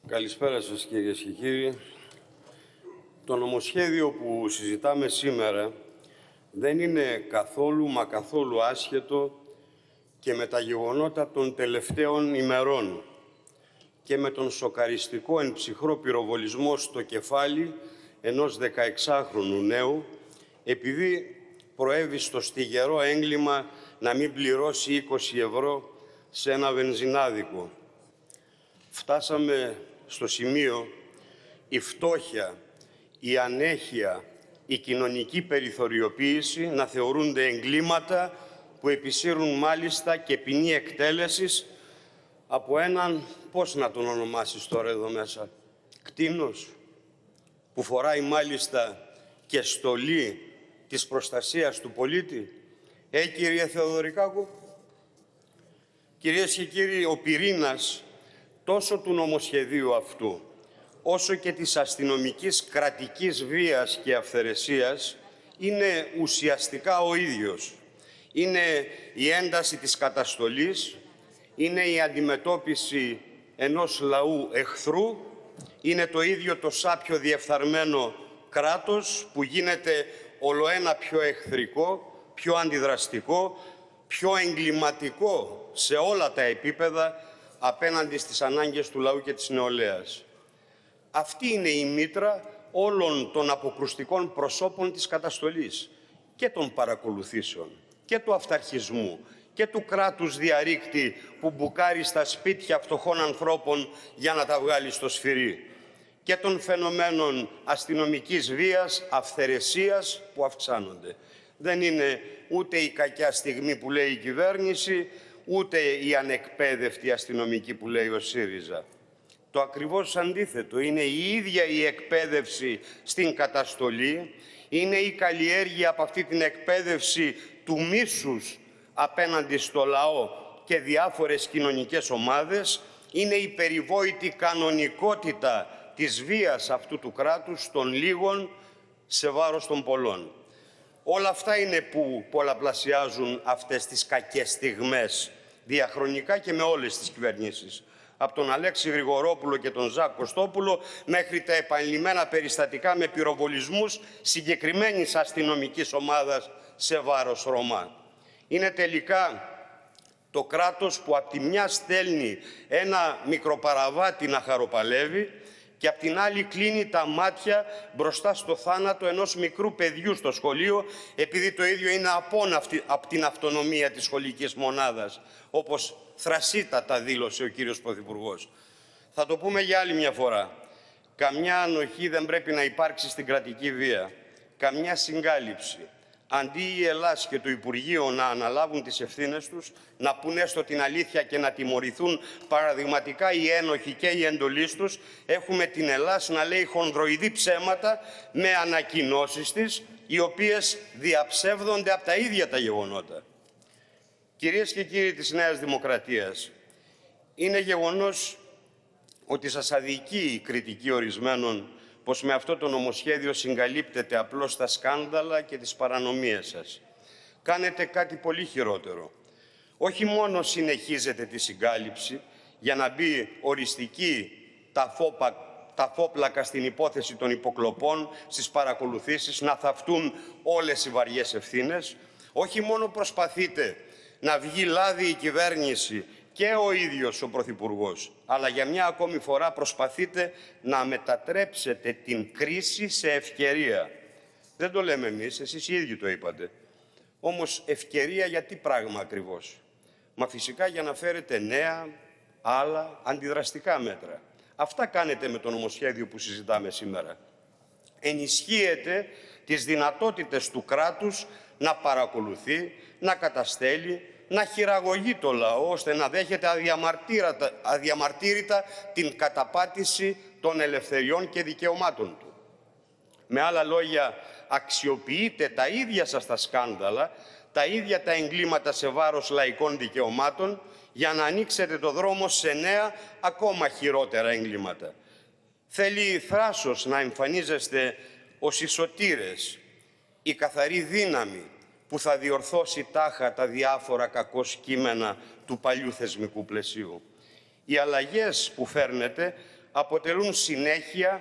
Καλησπέρα σας κυρίες και κύριοι. Το νομοσχέδιο που συζητάμε σήμερα δεν είναι καθόλου άσχετο και με τα γεγονότα των τελευταίων ημερών και με τον σοκαριστικό εν ψυχρό πυροβολισμό στο κεφάλι ενός 16χρονου νέου, επειδή προέβη στο στιγερό έγκλημα να μην πληρώσει 20 ευρώ σε ένα βενζινάδικο. Φτάσαμε στο σημείο η φτώχεια, η ανέχεια, η κοινωνική περιθωριοποίηση να θεωρούνται εγκλήματα που επισύρουν μάλιστα και ποινή εκτέλεσης από έναν, πώς να τον ονομάσεις τώρα εδώ μέσα, κτήνος, που φοράει μάλιστα και στολή της προστασίας του πολίτη. Κύριε Θεοδωρικάκου. Κυρίες και κύριοι, ο πυρήνας τόσο του νομοσχεδίου αυτού, όσο και της αστυνομικής κρατικής βίας και αυθαιρεσίας είναι ουσιαστικά ο ίδιος. Είναι η ένταση της καταστολής, είναι η αντιμετώπιση ενός λαού εχθρού, είναι το ίδιο το σάπιο διεφθαρμένο κράτος που γίνεται ολοένα πιο εχθρικό, πιο αντιδραστικό, πιο εγκληματικό σε όλα τα επίπεδα απέναντι στις ανάγκες του λαού και της νεολαίας. Αυτή είναι η μήτρα όλων των αποκρουστικών προσώπων της καταστολής και των παρακολουθήσεων και του αυταρχισμού και του κράτους διαρρήκτη που μπουκάρει στα σπίτια φτωχών ανθρώπων για να τα βγάλει στο σφυρί και των φαινομένων αστυνομικής βίας, αυθαιρεσίας που αυξάνονται. Δεν είναι ούτε η κακιά στιγμή που λέει η κυβέρνηση, ούτε η ανεκπαίδευτη αστυνομική που λέει ο ΣΥΡΙΖΑ. Το ακριβώς αντίθετο, είναι η ίδια η εκπαίδευση στην καταστολή, είναι η καλλιέργεια από αυτή την εκπαίδευση του μίσους απέναντι στο λαό και διάφορες κοινωνικές ομάδες, είναι η περιβόητη κανονικότητα της βίας αυτού του κράτους των λίγων σε βάρος των πολλών. Όλα αυτά είναι που πολλαπλασιάζουν αυτές τις κακές στιγμές διαχρονικά και με όλες τις κυβερνήσεις. Από τον Αλέξη Γρηγορόπουλο και τον Ζακ Κωστόπουλο μέχρι τα επανειλημμένα περιστατικά με πυροβολισμούς συγκεκριμένης αστυνομικής ομάδας σε βάρος Ρωμά. Είναι τελικά το κράτος που απ' τη μια στέλνει ένα μικροπαραβάτη να χαροπαλεύει και απ' την άλλη κλείνει τα μάτια μπροστά στο θάνατο ενός μικρού παιδιού στο σχολείο, επειδή το ίδιο είναι απόν από την αυτονομία της σχολικής μονάδας, όπως θρασίτατα δήλωσε ο κύριος Πρωθυπουργός. Θα το πούμε για άλλη μια φορά. Καμιά ανοχή δεν πρέπει να υπάρξει στην κρατική βία. Καμιά συγκάλυψη. Αντί η Ελλάς και το Υπουργείο να αναλάβουν τις ευθύνες τους, να πουν έστω την αλήθεια και να τιμωρηθούν παραδειγματικά οι ένοχοι και οι εντολείς τους, έχουμε την Ελλάς να λέει χονδροειδή ψέματα με ανακοινώσεις της, οι οποίες διαψεύδονται από τα ίδια τα γεγονότα. Κυρίες και κύριοι της Νέας Δημοκρατίας, είναι γεγονός ότι σας αδικεί η κριτική ορισμένων πως με αυτό το νομοσχέδιο συγκαλύπτεται απλώς τα σκάνδαλα και τις παρανομίες σας. Κάνετε κάτι πολύ χειρότερο. Όχι μόνο συνεχίζετε τη συγκάλυψη για να μπει οριστική ταφόπλακα στην υπόθεση των υποκλοπών, στις παρακολουθήσεις, να θαυτούν όλες οι βαριές ευθύνες. Όχι μόνο προσπαθείτε να βγει λάδι η κυβέρνηση και ο ίδιος ο Πρωθυπουργός, αλλά για μια ακόμη φορά προσπαθείτε να μετατρέψετε την κρίση σε ευκαιρία. Δεν το λέμε εμείς, εσείς οι ίδιοι το είπατε. Όμως ευκαιρία για τι πράγμα ακριβώς? Μα φυσικά για να φέρετε νέα, άλλα, αντιδραστικά μέτρα. Αυτά κάνετε με το νομοσχέδιο που συζητάμε σήμερα. Ενισχύετε τις δυνατότητες του κράτους να παρακολουθεί, να καταστέλει, να χειραγωγεί το λαό, ώστε να δέχεται αδιαμαρτύρητα την καταπάτηση των ελευθεριών και δικαιωμάτων του. Με άλλα λόγια, αξιοποιείτε τα ίδια σας τα σκάνδαλα, τα ίδια τα εγκλήματα σε βάρος λαϊκών δικαιωμάτων, για να ανοίξετε το δρόμο σε νέα, ακόμα χειρότερα εγκλήματα. Θέλει θράσος να εμφανίζεστε ως οι σωτήρες, η καθαρή δύναμη που θα διορθώσει τάχα τα διάφορα κακώς κείμενα του παλιού θεσμικού πλαισίου. Οι αλλαγές που φέρνετε αποτελούν συνέχεια,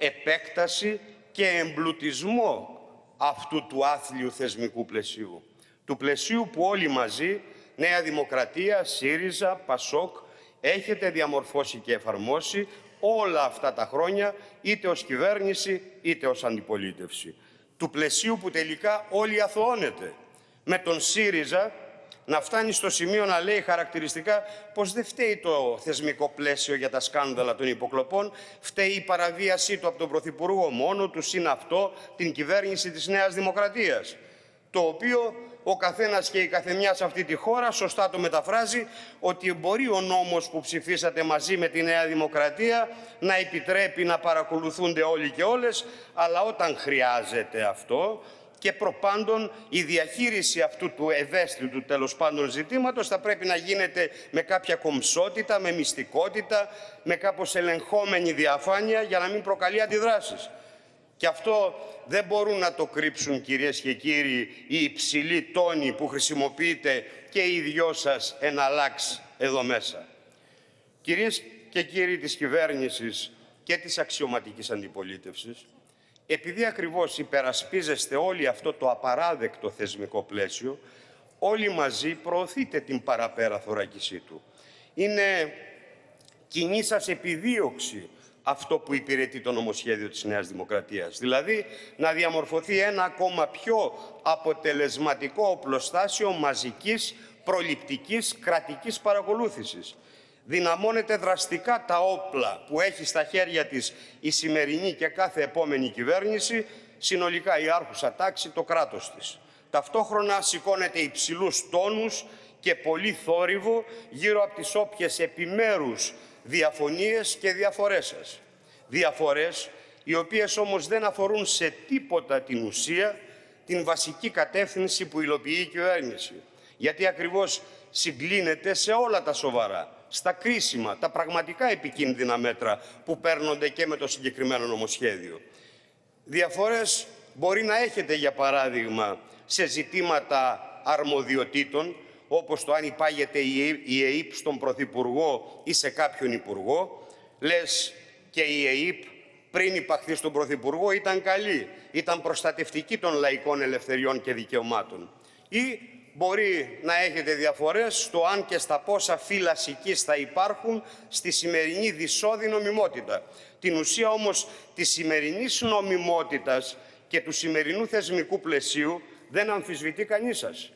επέκταση και εμπλουτισμό αυτού του άθλιου θεσμικού πλαισίου. Του πλαισίου που όλοι μαζί, Νέα Δημοκρατία, ΣΥΡΙΖΑ, ΠΑΣΟΚ, έχετε διαμορφώσει και εφαρμόσει όλα αυτά τα χρόνια, είτε ως κυβέρνηση είτε ως αντιπολίτευση. Του πλαισίου που τελικά όλοι αθωώνετε. Με τον ΣΥΡΙΖΑ να φτάνει στο σημείο να λέει χαρακτηριστικά πως δεν φταίει το θεσμικό πλαίσιο για τα σκάνδαλα των υποκλοπών, φταίει η παραβίασή του από τον Πρωθυπουργό μόνο του, συν αυτό την κυβέρνηση της Νέας Δημοκρατίας, το οποίο ο καθένας και η καθεμιά σε αυτή τη χώρα σωστά το μεταφράζει ότι μπορεί ο νόμος που ψηφίσατε μαζί με τη Νέα Δημοκρατία να επιτρέπει να παρακολουθούνται όλοι και όλες, αλλά όταν χρειάζεται αυτό και προπάντων η διαχείριση αυτού του ευαίσθητου τέλος πάντων ζητήματος θα πρέπει να γίνεται με κάποια κομψότητα, με μυστικότητα, με κάπως ελεγχόμενη διαφάνεια για να μην προκαλεί αντιδράσεις. Και αυτό δεν μπορούν να το κρύψουν, κυρίες και κύριοι, οι υψηλοί τόνοι που χρησιμοποιείτε και οι δυο σας εναλλάξ εδώ μέσα. Κυρίες και κύριοι της κυβέρνησης και της αξιωματικής αντιπολίτευσης, επειδή ακριβώς υπερασπίζεστε όλοι αυτό το απαράδεκτο θεσμικό πλαίσιο, όλοι μαζί προωθείτε την παραπέρα θωράκισή του. Είναι κοινή σας επιδίωξη αυτό που υπηρετεί το νομοσχέδιο της Νέας Δημοκρατίας. Δηλαδή, να διαμορφωθεί ένα ακόμα πιο αποτελεσματικό οπλοστάσιο μαζικής, προληπτικής, κρατικής παρακολούθησης. Δυναμώνεται δραστικά τα όπλα που έχει στα χέρια της η σημερινή και κάθε επόμενη κυβέρνηση, συνολικά η άρχουσα τάξη, το κράτος της. Ταυτόχρονα σηκώνεται υψηλούς τόνους και πολύ θόρυβο γύρω από τις όποιες επιμέρους διαφωνίες και διαφορές σας. Διαφορές οι οποίες όμως δεν αφορούν σε τίποτα την ουσία, την βασική κατεύθυνση που υλοποιεί η κυβέρνηση. Γιατί ακριβώς συγκλίνεται σε όλα τα σοβαρά, στα κρίσιμα, τα πραγματικά επικίνδυνα μέτρα που παίρνονται και με το συγκεκριμένο νομοσχέδιο. Διαφορές μπορεί να έχετε, για παράδειγμα, σε ζητήματα αρμοδιοτήτων, όπως το αν υπάγεται η ΕΕΠ στον Πρωθυπουργό ή σε κάποιον Υπουργό. Λες και η ΕΕΠ πριν υπαχθεί στον Πρωθυπουργό ήταν καλή, ήταν προστατευτική των λαϊκών ελευθεριών και δικαιωμάτων. Ή μπορεί να έχετε διαφορές στο αν και στα πόσα φύλλα σικής θα υπάρχουν στη σημερινή δυσώδη νομιμότητα. Την ουσία όμως της σημερινής νομιμότητας και του σημερινού θεσμικού πλαισίου δεν αμφισβητεί κανείς σας.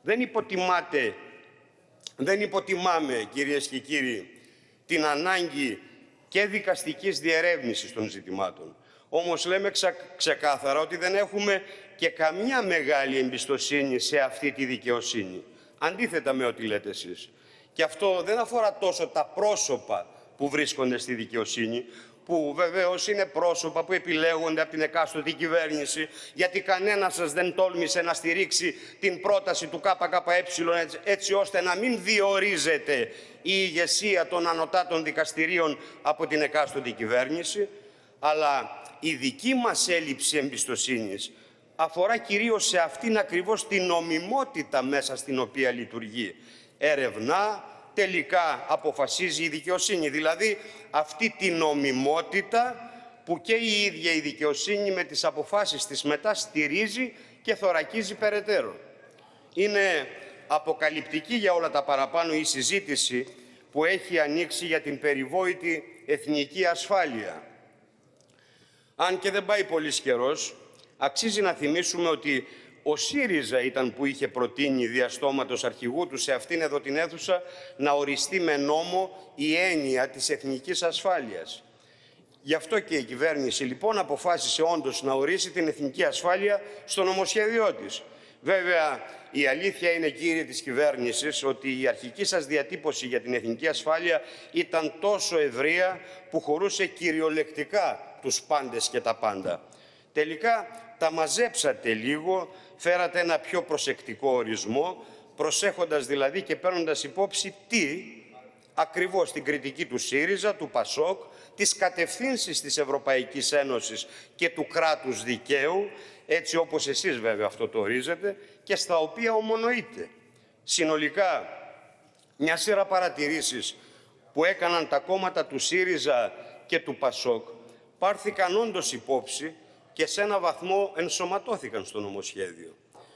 Δεν υποτιμάμε, κυρίες και κύριοι, την ανάγκη και δικαστικής διερεύνησης των ζητημάτων. Όμως λέμε ξεκάθαρα ότι δεν έχουμε και καμιά μεγάλη εμπιστοσύνη σε αυτή τη δικαιοσύνη. Αντίθετα με ό,τι λέτε εσείς. Και αυτό δεν αφορά τόσο τα πρόσωπα που βρίσκονται στη δικαιοσύνη, που βεβαίως είναι πρόσωπα που επιλέγονται από την εκάστοτε κυβέρνηση, γιατί κανένας σας δεν τόλμησε να στηρίξει την πρόταση του ΚΚΕ έτσι ώστε να μην διορίζεται η ηγεσία των ανωτάτων δικαστηρίων από την εκάστοτε κυβέρνηση, αλλά η δική μας έλλειψη εμπιστοσύνης αφορά κυρίως σε αυτήν ακριβώς την νομιμότητα μέσα στην οποία λειτουργεί. Ερευνά, τελικά αποφασίζει η δικαιοσύνη, δηλαδή αυτή την νομιμότητα που και η ίδια η δικαιοσύνη με τις αποφάσεις της μετά στηρίζει και θωρακίζει περαιτέρω. Είναι αποκαλυπτική για όλα τα παραπάνω η συζήτηση που έχει ανοίξει για την περιβόητη εθνική ασφάλεια. Αν και δεν πάει πολύς καιρός, αξίζει να θυμίσουμε ότι ο ΣΥΡΙΖΑ ήταν που είχε προτείνει διαστόματος αρχηγού του σε αυτήν εδώ την αίθουσα να οριστεί με νόμο η έννοια της εθνικής ασφάλειας. Γι' αυτό και η κυβέρνηση λοιπόν αποφάσισε όντως να ορίσει την εθνική ασφάλεια στο νομοσχέδιό της. Βέβαια, η αλήθεια είναι, κύριοι της κυβέρνησης, ότι η αρχική σας διατύπωση για την εθνική ασφάλεια ήταν τόσο ευρεία που χωρούσε κυριολεκτικά τους πάντες και τα πάντα. Τελικά τα μαζέψατε λίγο, φέρατε ένα πιο προσεκτικό ορισμό, προσέχοντας δηλαδή και παίρνοντας υπόψη τι ακριβώς την κριτική του ΣΥΡΙΖΑ, του ΠΑΣΟΚ, τις κατευθύνσεις της Ευρωπαϊκής Ένωσης και του κράτους δικαίου, έτσι όπως εσείς βέβαια αυτό το ορίζετε, και στα οποία ομονοείτε. Συνολικά, μια σειρά παρατηρήσεις που έκαναν τα κόμματα του ΣΥΡΙΖΑ και του ΠΑΣΟΚ πάρθηκαν όντως υπόψη και σε ένα βαθμό ενσωματώθηκαν στο νομοσχέδιο.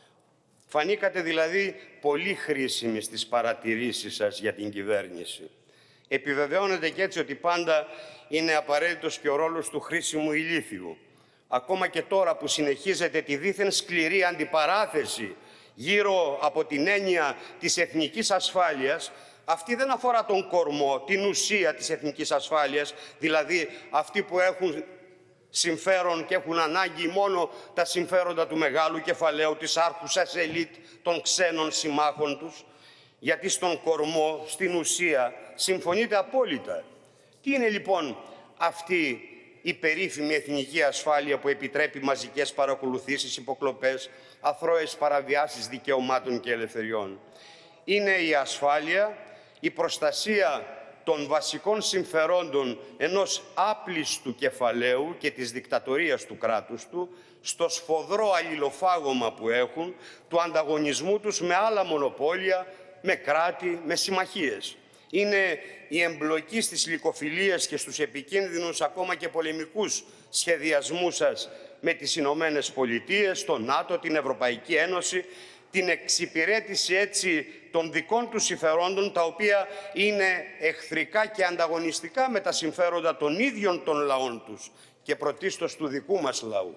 Φανήκατε δηλαδή πολύ χρήσιμοι στις παρατηρήσεις σας για την κυβέρνηση. Επιβεβαιώνεται και έτσι ότι πάντα είναι απαραίτητος και ο ρόλος του χρήσιμου ηλίθιου. Ακόμα και τώρα που συνεχίζεται τη δίθεν σκληρή αντιπαράθεση γύρω από την έννοια της εθνικής ασφάλειας, αυτή δεν αφορά τον κορμό, την ουσία της εθνικής ασφάλειας, δηλαδή αυτοί που έχουν συμφέρον και έχουν ανάγκη μόνο τα συμφέροντα του μεγάλου κεφαλαίου, της άρχουσας ελίτ των ξένων συμμάχων τους, γιατί στον κορμό, στην ουσία, συμφωνείτε απόλυτα. Τι είναι λοιπόν αυτή η περίφημη εθνική ασφάλεια που επιτρέπει μαζικές παρακολουθήσεις, υποκλοπές, αθρώες παραβιάσεις δικαιωμάτων και ελευθεριών? Είναι η ασφάλεια, η προστασία των βασικών συμφερόντων ενός άπλιστου κεφαλαίου και της δικτατορίας του κράτους του, στο σφοδρό αλληλοφάγωμα που έχουν, του ανταγωνισμού τους με άλλα μονοπόλια, με κράτη, με συμμαχίες. Είναι η εμπλοκή στις λυκοφιλίες και στους επικίνδυνους ακόμα και πολεμικούς σχεδιασμούς σας με τις Ηνωμένες Πολιτείες, το ΝΑΤΟ, την Ευρωπαϊκή Ένωση, την εξυπηρέτηση έτσι των δικών τους συμφερόντων, τα οποία είναι εχθρικά και ανταγωνιστικά με τα συμφέροντα των ίδιων των λαών τους και πρωτίστως του δικού μας λαού.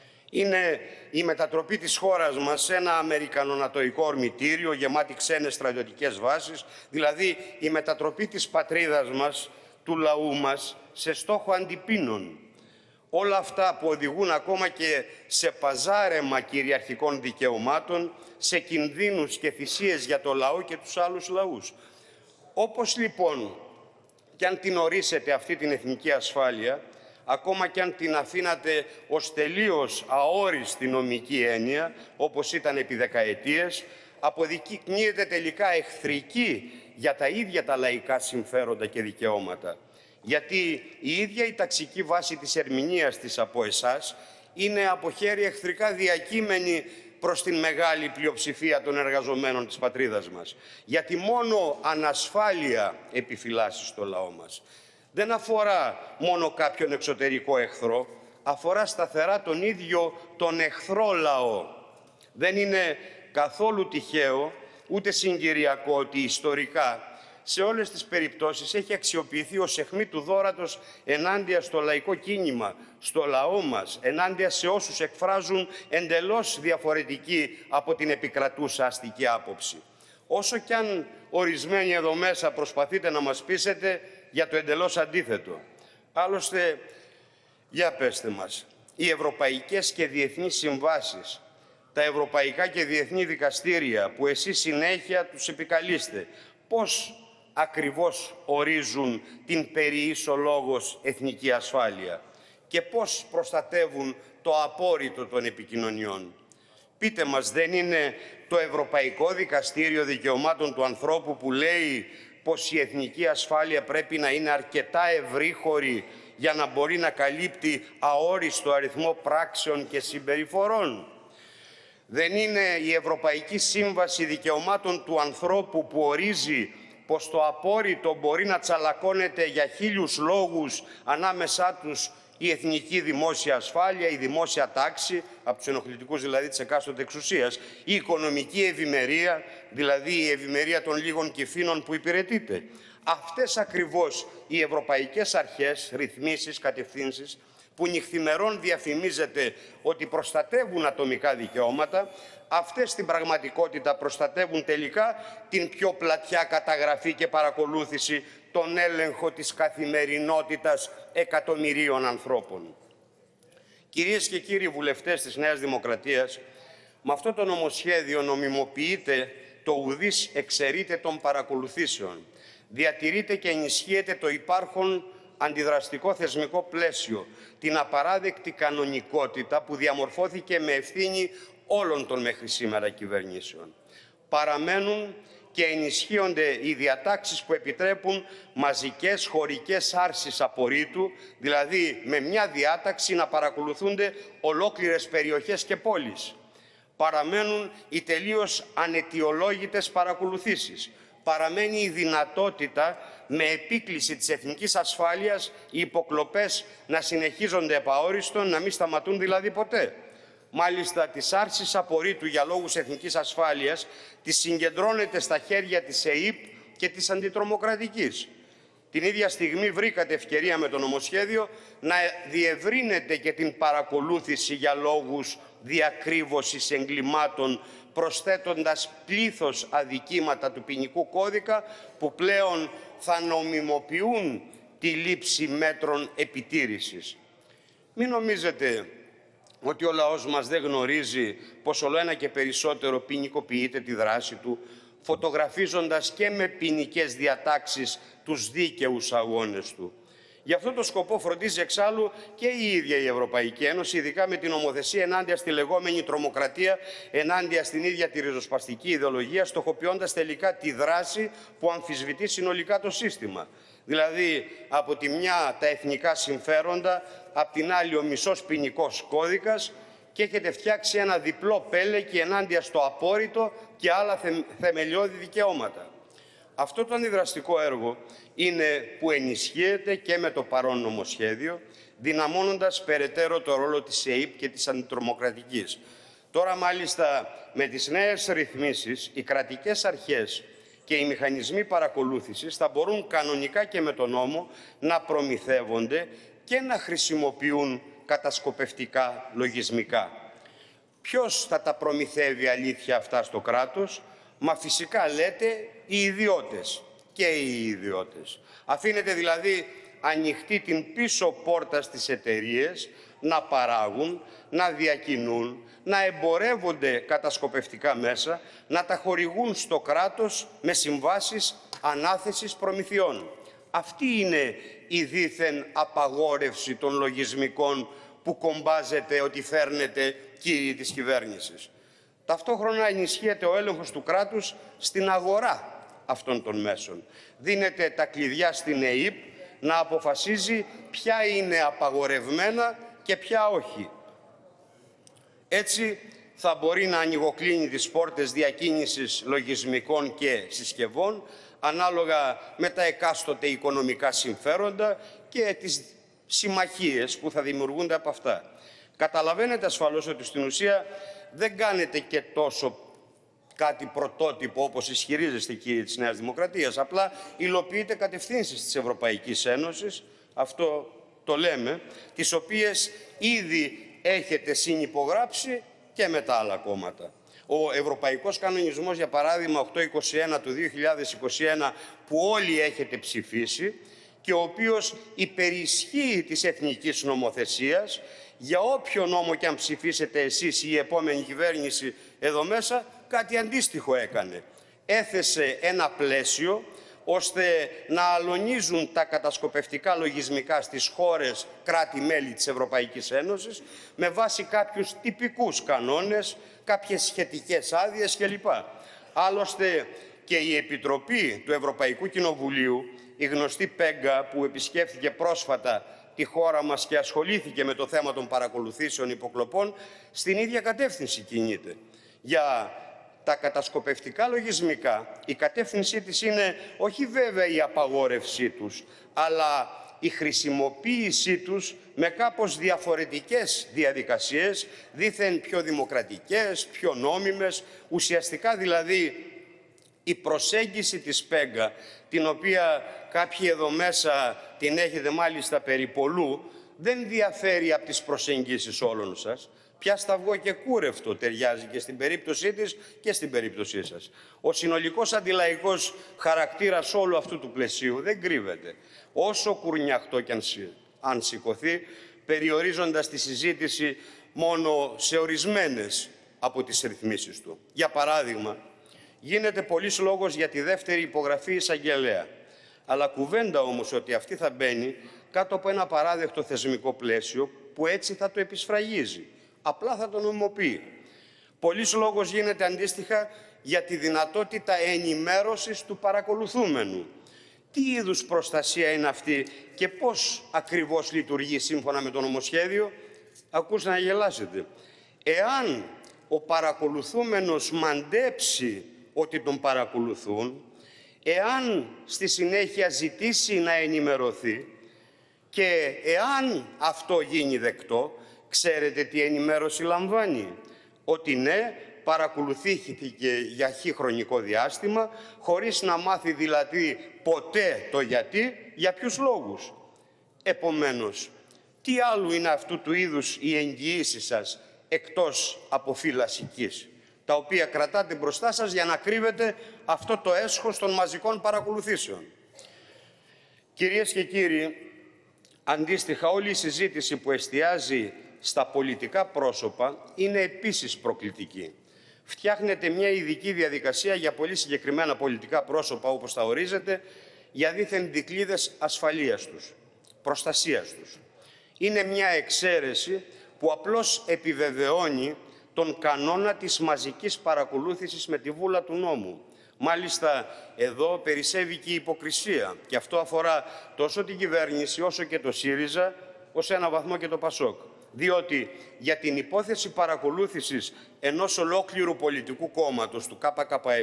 Είναι η μετατροπή της χώρας μας σε ένα αμερικανονατοϊκό ορμητήριο γεμάτη ξένες στρατιωτικές βάσεις, δηλαδή η μετατροπή της πατρίδας μας, του λαού μας, σε στόχο αντιπίνων. Όλα αυτά που οδηγούν ακόμα και σε παζάρεμα κυριαρχικών δικαιωμάτων, σε κινδύνους και θυσίες για το λαό και τους άλλους λαούς. Όπως λοιπόν και αν την ορίσετε αυτή την εθνική ασφάλεια, ακόμα και αν την αφήνατε ως τελείως αόριστη νομική έννοια, όπως ήταν επί δεκαετίες, αποδεικνύεται τελικά εχθρική για τα ίδια τα λαϊκά συμφέροντα και δικαιώματα. Γιατί η ίδια η ταξική βάση της ερμηνείας της από εσάς είναι από χέρι εχθρικά διακείμενη προς την μεγάλη πλειοψηφία των εργαζομένων της πατρίδας μας. Γιατί μόνο ανασφάλεια επιφυλάσσει στο λαό μας. Δεν αφορά μόνο κάποιον εξωτερικό εχθρό, αφορά σταθερά τον ίδιο τον εχθρό λαό. Δεν είναι καθόλου τυχαίο, ούτε συγκυριακό, ότι ιστορικά σε όλες τις περιπτώσεις έχει αξιοποιηθεί ως αιχμή του δώρατος ενάντια στο λαϊκό κίνημα, στο λαό μας, ενάντια σε όσους εκφράζουν εντελώς διαφορετική από την επικρατούσα αστική άποψη. Όσο κι αν ορισμένοι εδώ μέσα προσπαθείτε να μας πείσετε για το εντελώς αντίθετο. Άλλωστε, για πέστε μας, οι ευρωπαϊκές και διεθνείς συμβάσεις, τα ευρωπαϊκά και διεθνή δικαστήρια που εσείς συνέχεια τους επικαλείστε, πώς ακριβώς ορίζουν την περί ίσο λόγος εθνική ασφάλεια και πώς προστατεύουν το απόρριτο των επικοινωνιών? Πείτε μας, δεν είναι το Ευρωπαϊκό Δικαστήριο Δικαιωμάτων του Ανθρώπου που λέει πως η εθνική ασφάλεια πρέπει να είναι αρκετά ευρύχωρη για να μπορεί να καλύπτει αόριστο αριθμό πράξεων και συμπεριφορών? Δεν είναι η Ευρωπαϊκή Σύμβαση Δικαιωμάτων του Ανθρώπου που ορίζει πως το απόρριτο μπορεί να τσαλακώνεται για 1000 λόγους, ανάμεσά τους η εθνική δημόσια ασφάλεια, η δημόσια τάξη, από τους ενοχλητικούς δηλαδή της εκάστοτε εξουσίας, η οικονομική ευημερία, δηλαδή η ευημερία των λίγων κυφήνων που υπηρετείται? Αυτές ακριβώς οι ευρωπαϊκές αρχές, ρυθμίσεις, κατευθύνσεις, που νυχθημερών διαφημίζεται ότι προστατεύουν ατομικά δικαιώματα, αυτές στην πραγματικότητα προστατεύουν τελικά την πιο πλατιά καταγραφή και παρακολούθηση, τον έλεγχο της καθημερινότητας εκατομμυρίων ανθρώπων. Κυρίες και κύριοι βουλευτές της Νέας Δημοκρατίας, με αυτό το νομοσχέδιο νομιμοποιείται το ουδής εξαιρείται των παρακολουθήσεων. Διατηρείται και ενισχύεται το υπάρχον αντιδραστικό θεσμικό πλαίσιο, την απαράδεκτη κανονικότητα που διαμορφώθηκε με ευθύνη όλων των μέχρι σήμερα κυβερνήσεων. Παραμένουν και ενισχύονται οι διατάξεις που επιτρέπουν μαζικές χωρικές άρσεις απορρίτου, δηλαδή με μια διάταξη να παρακολουθούνται ολόκληρες περιοχές και πόλεις. Παραμένουν οι τελείως αναιτιολόγητες παρακολουθήσεις. παραμένει η δυνατότητα με επίκληση της εθνικής ασφάλειας οι υποκλοπές να συνεχίζονται επαόριστον, να μην σταματούν δηλαδή ποτέ. Μάλιστα, της άρσης απορρίτου για λόγους εθνικής ασφάλειας τη συγκεντρώνεται στα χέρια της ΕΥΠ και της αντιτρομοκρατικής. Την ίδια στιγμή βρήκατε ευκαιρία με το νομοσχέδιο να διευρύνετε και την παρακολούθηση για λόγους διακρύβωσης εγκλημάτων, προσθέτοντας πλήθος αδικήματα του ποινικού κώδικα που πλέον θα νομιμοποιούν τη λήψη μέτρων επιτήρησης. Μην νομίζετε ότι ο λαός μας δεν γνωρίζει πως ολοένα και περισσότερο ποινικοποιείται τη δράση του, φωτογραφίζοντας και με ποινικές διατάξεις τους δίκαιους αγώνες του. Γι' αυτό το σκοπό φροντίζει εξάλλου και η ίδια η Ευρωπαϊκή Ένωση, ειδικά με την νομοθεσία ενάντια στη λεγόμενη τρομοκρατία, ενάντια στην ίδια τη ριζοσπαστική ιδεολογία, στοχοποιώντας τελικά τη δράση που αμφισβητεί συνολικά το σύστημα. Δηλαδή, από τη μια τα εθνικά συμφέροντα, απ' την άλλη ο μισός ποινικός κώδικας, και έχετε φτιάξει ένα διπλό πέλεκι ενάντια στο απόρριτο και άλλα θεμελιώδη δικαιώματα. Αυτό το αντιδραστικό έργο είναι που ενισχύεται και με το παρόν νομοσχέδιο, δυναμώνοντας περαιτέρω το ρόλο της ΕΥΠ και της αντιτρομοκρατικής. Τώρα, μάλιστα, με τις νέες ρυθμίσεις, οι κρατικές αρχές και οι μηχανισμοί παρακολούθησης θα μπορούν κανονικά και με τον νόμο να προμηθεύονται και να χρησιμοποιούν κατασκοπευτικά λογισμικά. Ποιος θα τα προμηθεύει αλήθεια αυτά στο κράτος? Μα φυσικά λέτε οι ιδιώτες και οι ιδιώτες. Αφήνετε δηλαδή ανοιχτή την πίσω πόρτα στις εταιρείες να παράγουν, να διακινούν, να εμπορεύονται κατασκοπευτικά μέσα, να τα χορηγούν στο κράτος με συμβάσεις ανάθεσης προμηθειών. Αυτή είναι η δήθεν απαγόρευση των λογισμικών που κομπάζετε ότι φέρνετε, κύριοι της κυβέρνησης. Ταυτόχρονα ενισχύεται ο έλεγχος του κράτους στην αγορά αυτών των μέσων. Δίνεται τα κλειδιά στην ΕΥΠ να αποφασίζει ποια είναι απαγορευμένα και ποια όχι. Έτσι θα μπορεί να ανοιγοκλίνει τις πόρτες διακίνησης λογισμικών και συσκευών ανάλογα με τα εκάστοτε οικονομικά συμφέροντα και τις συμμαχίες που θα δημιουργούνται από αυτά. Καταλαβαίνετε ασφαλώς ότι στην ουσία δεν κάνετε και τόσο κάτι πρωτότυπο όπως ισχυρίζεστε, κύριοι της Νέας Δημοκρατίας. Απλά υλοποιείτε κατευθύνσεις της Ευρωπαϊκής Ένωσης, αυτό το λέμε, τις οποίες ήδη έχετε συνυπογράψει και με τα άλλα κόμματα. Ο Ευρωπαϊκός Κανονισμός, για παράδειγμα 821 του 2021, που όλοι έχετε ψηφίσει και ο οποίος υπερισχύει της εθνικής νομοθεσίας, για όποιο νόμο και αν ψηφίσετε εσείς ή η επόμενη κυβέρνηση εδώ μέσα, κάτι αντίστοιχο έκανε. Έθεσε ένα πλαίσιο ώστε να αλωνίζουν τα κατασκοπευτικά λογισμικά στις χώρες κράτη-μέλη της Ευρωπαϊκής Ένωσης με βάση κάποιους τυπικούς κανόνες, κάποιες σχετικές άδειες κλπ. Άλλωστε και η Επιτροπή του Ευρωπαϊκού Κοινοβουλίου, η γνωστή ΠΕΓΚΑ, που επισκέφθηκε πρόσφατα τη χώρα μας και ασχολήθηκε με το θέμα των παρακολουθήσεων υποκλοπών, στην ίδια κατεύθυνση κινείται. Για τα κατασκοπευτικά λογισμικά, η κατεύθυνσή της είναι όχι βέβαια η απαγόρευσή τους, αλλά η χρησιμοποίησή τους με κάπως διαφορετικές διαδικασίες, δήθεν πιο δημοκρατικές, πιο νόμιμες, ουσιαστικά δηλαδή η προσέγγιση της ΠΕΓΚΑ, την οποία κάποιοι εδώ μέσα την έχετε μάλιστα περιπολού, δεν διαφέρει από τις προσεγγίσεις όλων σας. Πια σταυγό και κούρευτο ταιριάζει και στην περίπτωσή της και στην περίπτωσή σας. Ο συνολικός αντιλαϊκός χαρακτήρας όλου αυτού του πλαισίου δεν κρύβεται. Όσο κουρνιαχτό κι αν σηκωθεί, περιορίζοντας τη συζήτηση μόνο σε ορισμένες από τις ρυθμίσεις του. Για παράδειγμα, γίνεται πολλής λόγος για τη δεύτερη υπογραφή εισαγγελέα. Αλλά κουβέντα όμως ότι αυτή θα μπαίνει κάτω από ένα παράδεκτο θεσμικό πλαίσιο που έτσι θα το επισφραγίζει. Απλά θα το νομιμοποιεί. Πολλής λόγος γίνεται αντίστοιχα για τη δυνατότητα ενημέρωσης του παρακολουθούμενου. Τι είδους προστασία είναι αυτή και πώς ακριβώς λειτουργεί σύμφωνα με το νομοσχέδιο? Ακούστε να γελάσετε. Εάν ο παρακολουθούμενος μαντέψει ότι τον παρακολουθούν, εάν στη συνέχεια ζητήσει να ενημερωθεί και εάν αυτό γίνει δεκτό, ξέρετε τι ενημέρωση λαμβάνει? Ότι ναι, παρακολουθήθηκε για χρονικό διάστημα, χωρίς να μάθει δηλαδή ποτέ το γιατί, για ποιους λόγους. Επομένως, τι άλλο είναι αυτού του είδους οι εγγυήσεις σας, εκτός από φυλασσικής, τα οποία κρατάτε μπροστά σας για να κρύβετε αυτό το έσχος των μαζικών παρακολουθήσεων? Κυρίες και κύριοι, αντίστοιχα όλη η συζήτηση που εστιάζει στα πολιτικά πρόσωπα είναι επίσης προκλητική. Φτιάχνεται μια ειδική διαδικασία για πολύ συγκεκριμένα πολιτικά πρόσωπα, όπως τα ορίζετε, για δήθεν δικλείδες ασφαλείας τους, προστασίας τους. Είναι μια εξαίρεση που απλώς επιβεβαιώνει τον κανόνα της μαζικής παρακολούθησης με τη βούλα του νόμου. Μάλιστα, εδώ περισσεύει και η υποκρισία, και αυτό αφορά τόσο την κυβέρνηση όσο και το ΣΥΡΙΖΑ, ως ένα βαθμό και το ΠΑΣΟΚ. Διότι για την υπόθεση παρακολούθησης ενός ολόκληρου πολιτικού κόμματος, του ΚΚΕ,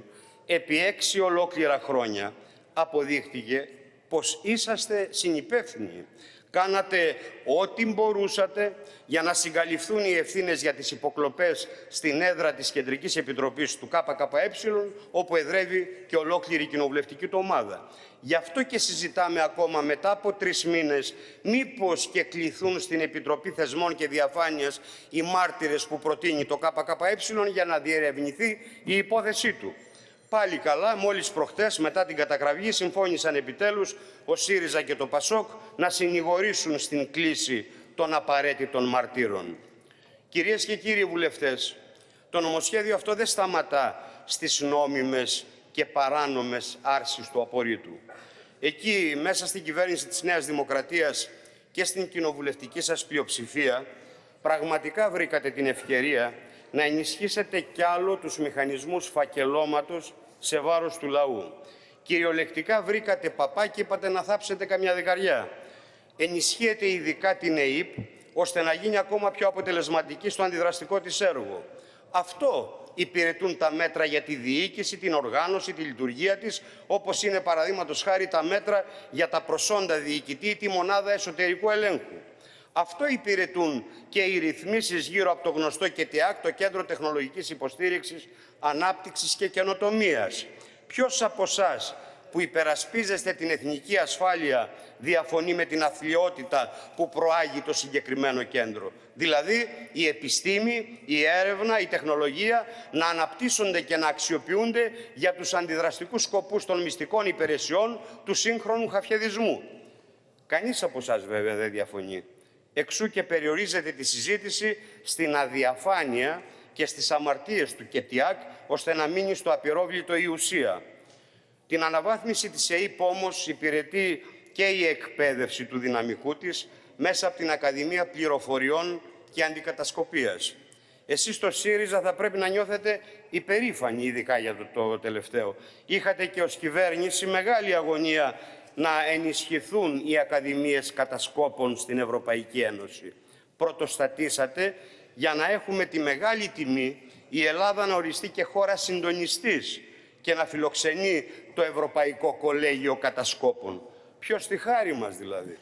επί 6 ολόκληρα χρόνια αποδείχτηκε πως είσαστε συνυπεύθυνοι. Κάνατε ό,τι μπορούσατε για να συγκαλυφθούν οι ευθύνες για τις υποκλοπές στην έδρα της Κεντρικής Επιτροπής του ΚΚΕ, όπου εδρεύει και ολόκληρη η κοινοβουλευτική του ομάδα. Γι' αυτό και συζητάμε ακόμα μετά από 3 μήνες μήπως και κληθούν στην Επιτροπή Θεσμών και Διαφάνειας οι μάρτυρες που προτείνει το ΚΚΕ για να διερευνηθεί η υπόθεσή του. Πάλι καλά, μόλις προχτές μετά την κατακραυγή συμφώνησαν επιτέλους ο ΣΥΡΙΖΑ και το ΠΑΣΟΚ να συνηγορήσουν στην κλίση των απαραίτητων μαρτύρων. Κυρίες και κύριοι βουλευτές, το νομοσχέδιο αυτό δεν σταματά στις νόμιμες και παράνομες άρσεις του απορρίτου. Εκεί, μέσα στην κυβέρνηση της Νέας Δημοκρατίας και στην κοινοβουλευτική σας πλειοψηφία, πραγματικά βρήκατε την ευκαιρία να ενισχύσετε κι άλλο τους μηχανισμούς φακελώματος σε βάρος του λαού. Κυριολεκτικά βρήκατε παπά και είπατε να θάψετε καμιά δεκαριά. Ενισχύετε ειδικά την ΕΥΠ, ώστε να γίνει ακόμα πιο αποτελεσματική στο αντιδραστικό της έργο. Αυτό υπηρετούν τα μέτρα για τη διοίκηση, την οργάνωση, τη λειτουργία της, όπως είναι παραδείγματος χάρη τα μέτρα για τα προσόντα διοικητή ή τη μονάδα εσωτερικού ελέγχου. Αυτό υπηρετούν και οι ρυθμίσεις γύρω από το γνωστό ΚΕΤΙΑΚ, το Κέντρο Τεχνολογικής Υποστήριξης, Ανάπτυξης και Καινοτομίας. Ποιος από εσάς που υπερασπίζεστε την εθνική ασφάλεια διαφωνεί με την αθλιότητα που προάγει το συγκεκριμένο κέντρο? Δηλαδή, η επιστήμη, η έρευνα, η τεχνολογία να αναπτύσσονται και να αξιοποιούνται για τους αντιδραστικούς σκοπούς των μυστικών υπηρεσιών του σύγχρονου χαφιεδισμού. Κανείς από εσάς βέβαια δεν διαφωνεί. Εξού και περιορίζεται τη συζήτηση στην αδιαφάνεια και στις αμαρτίες του ΚΕΤΙΑΚ, ώστε να μείνει στο απειρόβλητο η ουσία. Την αναβάθμιση της ΕΥΠ όμως υπηρετεί και η εκπαίδευση του δυναμικού της μέσα από την Ακαδημία Πληροφοριών και Αντικατασκοπίας. Εσείς στο ΣΥΡΙΖΑ θα πρέπει να νιώθετε υπερήφανοι, ειδικά για το τελευταίο. Είχατε και ως κυβέρνηση μεγάλη αγωνία να ενισχυθούν οι Ακαδημίες Κατασκόπων στην Ευρωπαϊκή Ένωση. Πρωτοστατήσατε για να έχουμε τη μεγάλη τιμή η Ελλάδα να οριστεί και χώρα συντονιστής και να φιλοξενεί το Ευρωπαϊκό Κολέγιο Κατασκόπων. Ποιος τη χάρη μας δηλαδή.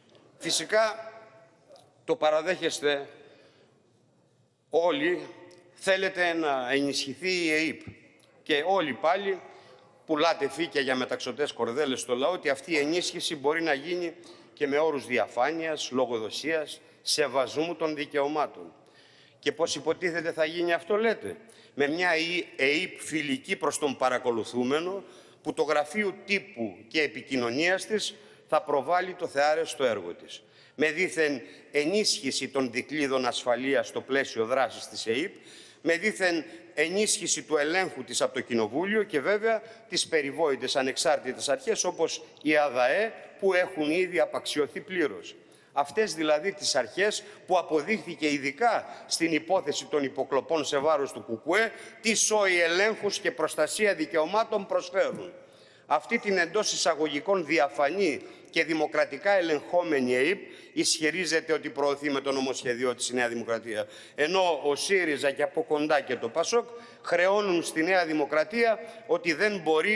Φυσικά το παραδέχεστε όλοι, θέλετε να ενισχυθεί η ΕΥΠ και όλοι πάλι πουλάτε φύκια για μεταξωτές κορδέλες στο λαό ότι αυτή η ενίσχυση μπορεί να γίνει και με όρους διαφάνειας, λογοδοσίας, σεβασμού των δικαιωμάτων. Και πώς υποτίθεται θα γίνει αυτό, λέτε? Με μια ΕΥΠ φιλική προς τον παρακολουθούμενο, που το Γραφείο Τύπου και Επικοινωνίας της θα προβάλλει το θεάρεστο έργο της. Με δήθεν ενίσχυση των δικλείδων ασφαλείας στο πλαίσιο δράσης της ΕΥΠ, με δήθεν ενίσχυση του ελέγχου της από το Κοινοβούλιο και βέβαια τις περιβόητες ανεξάρτητες αρχές όπως η ΑΔΑΕ, που έχουν ήδη απαξιωθεί πλήρως. Αυτές δηλαδή τις αρχές που αποδείχθηκε ειδικά στην υπόθεση των υποκλοπών σε βάρος του ΚΚΕ τι σόι ελέγχους και προστασία δικαιωμάτων προσφέρουν. Αυτή την εντός εισαγωγικών διαφανή και δημοκρατικά ελεγχόμενη ΕΥΠ ισχυρίζεται ότι προωθεί με το νομοσχέδιό της η Νέα Δημοκρατία. Ενώ ο ΣΥΡΙΖΑ και από κοντά και το ΠΑΣΟΚ χρεώνουν στη Νέα Δημοκρατία ότι δεν μπορεί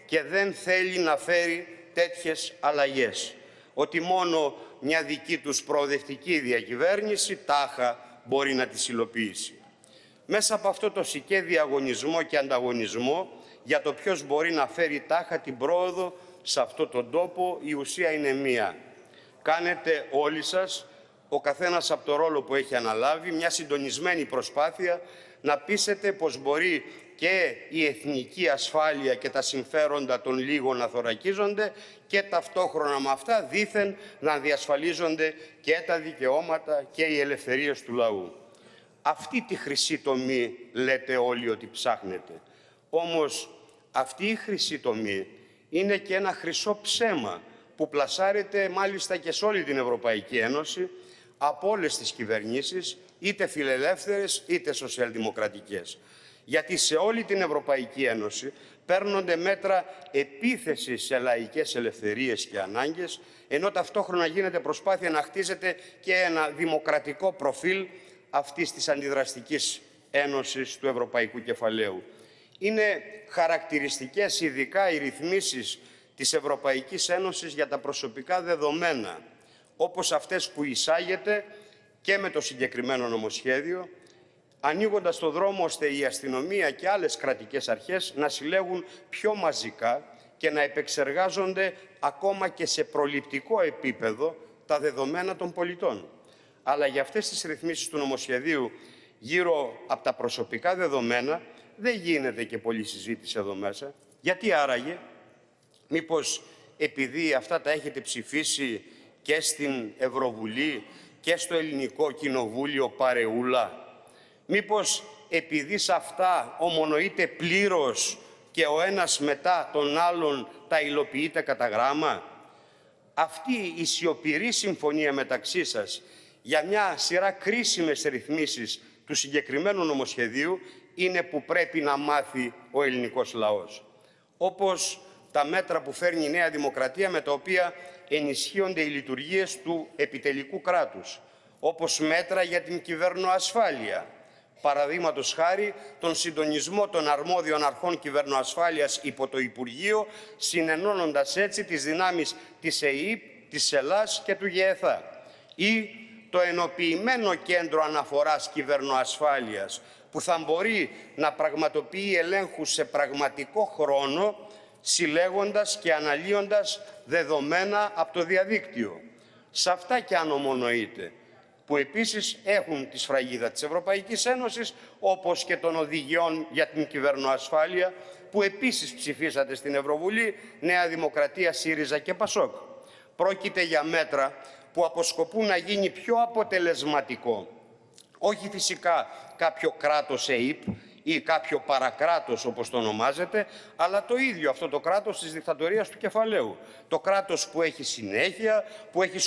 και δεν θέλει να φέρει τέτοιες αλλαγές. Ότι μόνο μια δική τους προοδευτική διακυβέρνηση τάχα μπορεί να τις υλοποιήσει. Μέσα από αυτό το σικέ διαγωνισμό και ανταγωνισμό για το ποιος μπορεί να φέρει τάχα την πρόοδο σε αυτό τον τόπο, η ουσία είναι μία. Κάνετε όλοι σας, ο καθένας από το ρόλο που έχει αναλάβει, μια συντονισμένη προσπάθεια να πείσετε πως μπορεί και η εθνική ασφάλεια και τα συμφέροντα των λίγων να θωρακίζονται και ταυτόχρονα με αυτά δήθεν να διασφαλίζονται και τα δικαιώματα και οι ελευθερίες του λαού. Αυτή τη χρυσή τομή λέτε όλοι ότι ψάχνετε. Όμως αυτή η χρυσή τομή είναι και ένα χρυσό ψέμα που πλασάρεται μάλιστα και σε όλη την Ευρωπαϊκή Ένωση από όλες τις κυβερνήσεις, είτε φιλελεύθερες είτε σοσιαλδημοκρατικές. Γιατί σε όλη την Ευρωπαϊκή Ένωση παίρνονται μέτρα επίθεσης σε λαϊκές ελευθερίες και ανάγκες, ενώ ταυτόχρονα γίνεται προσπάθεια να χτίζεται και ένα δημοκρατικό προφίλ αυτής της αντιδραστικής ένωσης του Ευρωπαϊκού Κεφαλαίου. Είναι χαρακτηριστικές ειδικά οι ρυθμίσεις της Ευρωπαϊκής Ένωσης για τα προσωπικά δεδομένα, όπως αυτές που εισάγεται και με το συγκεκριμένο νομοσχέδιο, ανοίγοντας το δρόμο ώστε η αστυνομία και άλλες κρατικές αρχές να συλλέγουν πιο μαζικά και να επεξεργάζονται ακόμα και σε προληπτικό επίπεδο τα δεδομένα των πολιτών. Αλλά για αυτές τις ρυθμίσεις του νομοσχεδίου γύρω από τα προσωπικά δεδομένα δεν γίνεται και πολλή συζήτηση εδώ μέσα. Γιατί άραγε? Μήπως επειδή αυτά τα έχετε ψηφίσει και στην Ευρωβουλή και στο Ελληνικό Κοινοβούλιο παρεούλα? Μήπως επειδή σε αυτά ομονοείται πλήρως και ο ένας μετά τον άλλον τα υλοποιείται κατά γράμμα? Αυτή η σιωπηρή συμφωνία μεταξύ σας για μια σειρά κρίσιμες ρυθμίσεις του συγκεκριμένου νομοσχεδίου είναι που πρέπει να μάθει ο ελληνικός λαός. Όπως τα μέτρα που φέρνει η Νέα Δημοκρατία με τα οποία ενισχύονται οι λειτουργίες του επιτελικού κράτους. Όπως μέτρα για την κυβερνοασφάλεια. Παραδείγματος χάρη τον συντονισμό των αρμόδιων αρχών κυβερνοασφάλειας υπό το Υπουργείο, συνενώνοντας έτσι τις δυνάμεις της ΕΕΠ, της ΕΛΑΣ και του ΓΕΘΑ. Ή το ενοποιημένο κέντρο αναφοράς κυβερνοασφάλειας, που θα μπορεί να πραγματοποιεί ελέγχους σε πραγματικό χρόνο, συλλέγοντας και αναλύοντας δεδομένα από το διαδίκτυο. Σε αυτά και αν ομονοείται, που επίσης έχουν τη σφραγίδα της Ευρωπαϊκής Ένωσης, όπως και των οδηγιών για την κυβερνοασφάλεια, που επίσης ψηφίσατε στην Ευρωβουλή, Νέα Δημοκρατία, ΣΥΡΙΖΑ και ΠΑΣΟΚ. Πρόκειται για μέτρα που αποσκοπούν να γίνει πιο αποτελεσματικό. Όχι φυσικά κάποιο κράτος ΕΕΠ ή κάποιο παρακράτος όπως το ονομάζεται, αλλά το ίδιο αυτό το κράτος της δικτατορίας του κεφαλαίου. Το κράτος που έχει συνέχεια, που έχει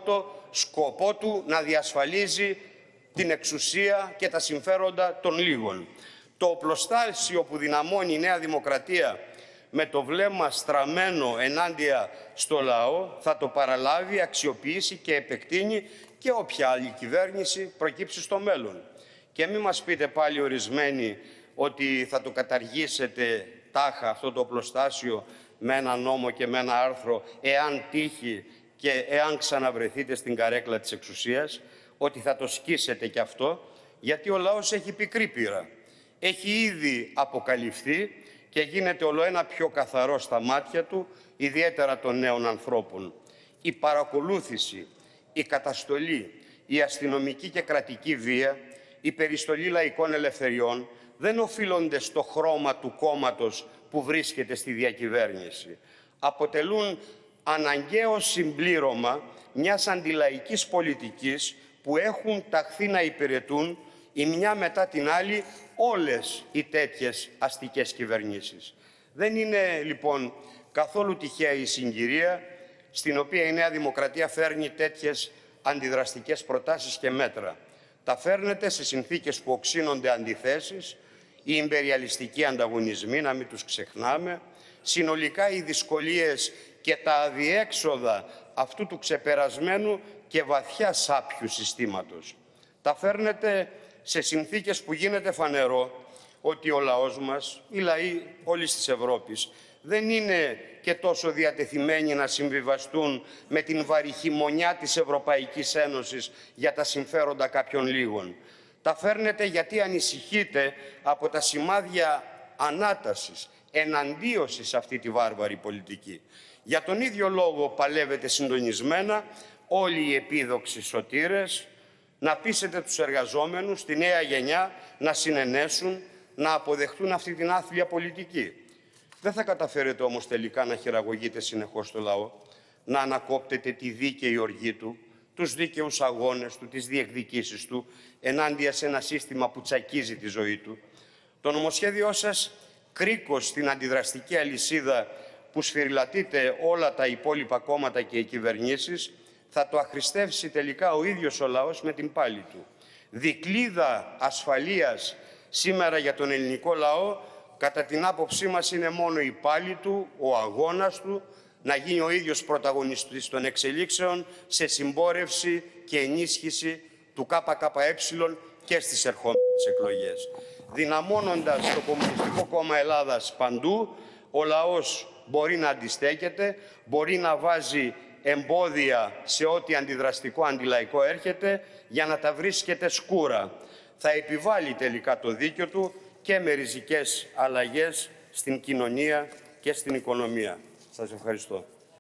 σκοπό του να διασφαλίζει την εξουσία και τα συμφέροντα των λίγων. Το οπλοστάσιο που δυναμώνει η Νέα Δημοκρατία με το βλέμμα στραμμένο ενάντια στο λαό θα το παραλάβει, αξιοποιήσει και επεκτείνει και όποια άλλη κυβέρνηση προκύψει στο μέλλον. Και μην μας πείτε πάλι ορισμένοι ότι θα το καταργήσετε τάχα αυτό το οπλοστάσιο με ένα νόμο και με ένα άρθρο, εάν τύχει και εάν ξαναβρεθείτε στην καρέκλα της εξουσίας, ότι θα το σκίσετε κι αυτό, γιατί ο λαός έχει πικρή πείρα. Έχει ήδη αποκαλυφθεί και γίνεται ολοένα πιο καθαρό στα μάτια του, ιδιαίτερα των νέων ανθρώπων. Η παρακολούθηση, η καταστολή, η αστυνομική και κρατική βία, η περιστολή λαϊκών ελευθεριών δεν οφείλονται στο χρώμα του κόμματος που βρίσκεται στη διακυβέρνηση. Αποτελούν αναγκαίο συμπλήρωμα μιας αντιλαϊκής πολιτικής που έχουν ταχθεί να υπηρετούν η μια μετά την άλλη όλες οι τέτοιες αστικές κυβερνήσεις. Δεν είναι λοιπόν καθόλου τυχαία η συγκυρία στην οποία η Νέα Δημοκρατία φέρνει τέτοιες αντιδραστικές προτάσεις και μέτρα. Τα φέρνετε σε συνθήκες που οξύνονται αντιθέσεις, οι ιμπεριαλιστικοί ανταγωνισμοί, να μην τους ξεχνάμε, συνολικά οι δυσκολίες και τα αδιέξοδα αυτού του ξεπερασμένου και βαθιά σάπιου συστήματος. Τα φέρνετε σε συνθήκες που γίνεται φανερό ότι ο λαός μας, οι λαοί όλης της Ευρώπης, δεν είναι και τόσο διατεθειμένοι να συμβιβαστούν με την βαριχημονιά της Ευρωπαϊκής Ένωσης για τα συμφέροντα κάποιων λίγων. Τα φέρνετε γιατί ανησυχείτε από τα σημάδια ανάτασης, εναντίωσης σε αυτή τη βάρβαρη πολιτική. Για τον ίδιο λόγο παλεύετε συντονισμένα όλοι οι επίδοξοι σωτήρες να πείσετε τους εργαζόμενους, τη νέα γενιά, να συνενέσουν, να αποδεχτούν αυτή την άθλια πολιτική. Δεν θα καταφέρετε όμως τελικά να χειραγωγείτε συνεχώς το λαό, να ανακόπτετε τη δίκαιη οργή του, τους δίκαιους αγώνες του, τις διεκδικήσεις του, ενάντια σε ένα σύστημα που τσακίζει τη ζωή του. Το νομοσχέδιό σας, κρίκος στην αντιδραστική αλυσίδα που σφυριλατείτε όλα τα υπόλοιπα κόμματα και οι κυβερνήσεις, θα το αχρηστεύσει τελικά ο ίδιος ο λαός με την πάλη του. Δικλείδα ασφαλείας σήμερα για τον ελληνικό λαό, κατά την άποψή μας, είναι μόνο η πάλη του, ο αγώνας του, να γίνει ο ίδιος πρωταγωνιστής των εξελίξεων σε συμπόρευση και ενίσχυση του ΚΚΕ και στις ερχόμενες εκλογές. Δυναμώνοντας το Κομμουνιστικό Κόμμα Ελλάδας παντού, ο λαός μπορεί να αντιστέκεται, μπορεί να βάζει εμπόδια σε ό,τι αντιδραστικό αντιλαϊκό έρχεται για να τα βρίσκεται σκούρα. Θα επιβάλλει τελικά το δίκιο του και με ριζικές αλλαγές στην κοινωνία και στην οικονομία. Σας ευχαριστώ.